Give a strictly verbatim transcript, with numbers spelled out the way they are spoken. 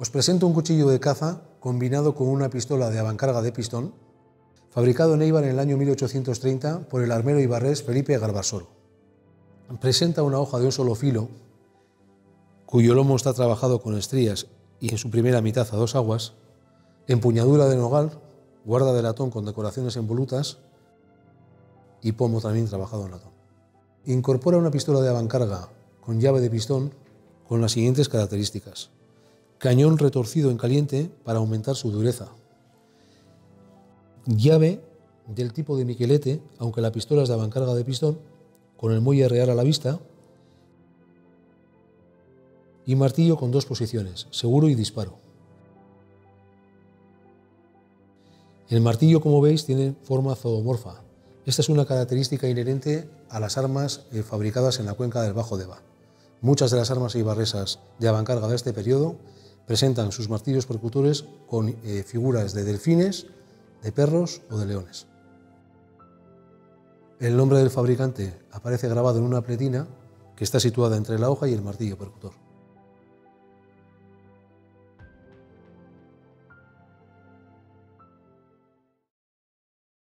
Os presento un cuchillo de caza combinado con una pistola de avancarga de pistón, fabricado en Eibar en el año mil ochocientos treinta por el armero ibarrés Felipe Garbasoro. Presenta una hoja de un solo filo, cuyo lomo está trabajado con estrías y en su primera mitad a dos aguas, empuñadura de nogal, guarda de latón con decoraciones en volutas y pomo también trabajado en latón. Incorpora una pistola de avancarga con llave de pistón con las siguientes características: cañón retorcido en caliente para aumentar su dureza, llave del tipo de Miquelete, aunque la pistola es de avancarga de pistón, con el muelle real a la vista, y martillo con dos posiciones, seguro y disparo. El martillo, como veis, tiene forma zoomorfa. Esta es una característica inherente a las armas eh, fabricadas en la cuenca del Bajo Deba. Muchas de las armas eibarresas de avancarga de este periodo presentan sus martillos percutores con eh, figuras de delfines, de perros o de leones. El nombre del fabricante aparece grabado en una pletina que está situada entre la hoja y el martillo percutor.